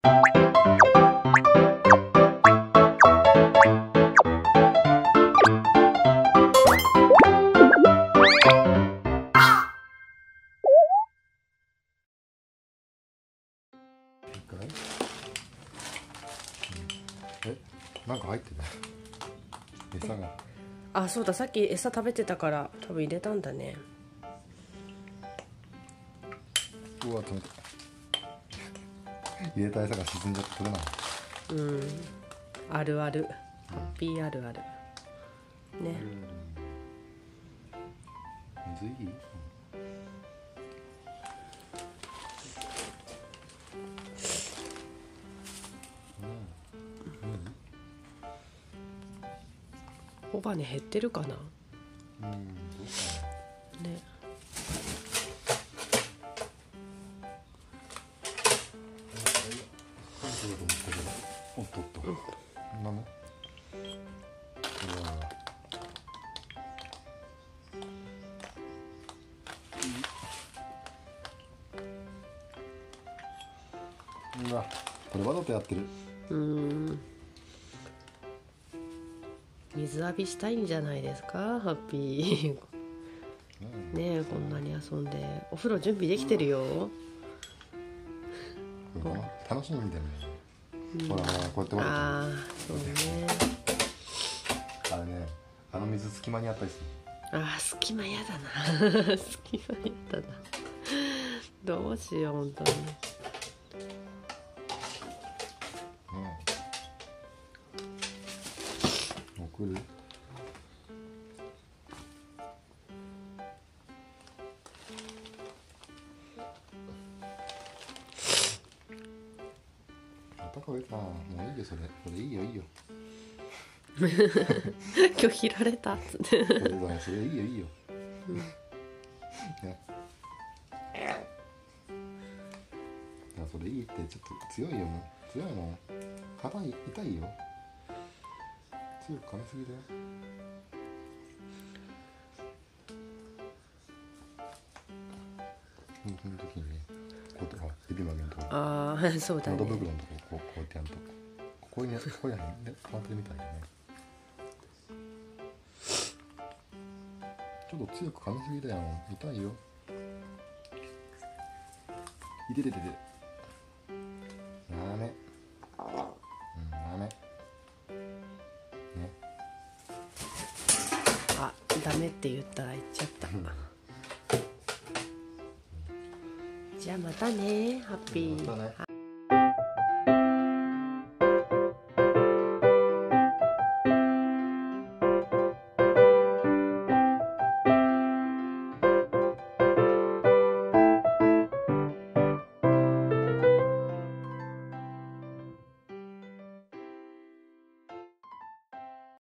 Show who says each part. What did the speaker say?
Speaker 1: なんか入ってる餌が。
Speaker 2: あ、そうだ、さっき餌食べてたから多分入れたんだね。
Speaker 1: うわ、止めた。入れた餌が沈んじゃって取れない。
Speaker 2: あるある、ハッピーあるあるね。
Speaker 1: 水いい？
Speaker 2: 尾羽減ってるかな。
Speaker 1: どうかな。
Speaker 2: ね。
Speaker 1: おっとっと。なの？うわ、これわざとやってる。
Speaker 2: 水浴びしたいんじゃないですか、ハッピー。ねえ、こんなに遊んでお風呂準備できてるよ。
Speaker 1: 楽しみだよね。ほらほら、こうやってわざと。
Speaker 2: ああ、そうね。
Speaker 1: あれね、あの水隙間にあったりする。
Speaker 2: ああ、隙間やだな。隙間やだな。どうしよう、本当に。
Speaker 1: 送る。高上さん、もういいよ、それいいよ、いいよ。
Speaker 2: 拒否られたっつって。
Speaker 1: それいいよ、いいよ。ね。それいいって、ちょっと強いよ、もう。強いの。肩痛いよ。強く噛みすぎだよ。この時にね、こうやって指曲げるとこ。
Speaker 2: ああ、そうだね。
Speaker 1: 喉袋のとこ、こうやってやると。ここにね、ここにね、変わってるみたいだね。ちょっと強く噛みすぎだよ。痛いよ。いてててて。ダメ。ダメ。ね。
Speaker 2: あ、ダメって言ったら言っちゃった。じゃあまたね、ハッピー。
Speaker 1: またね。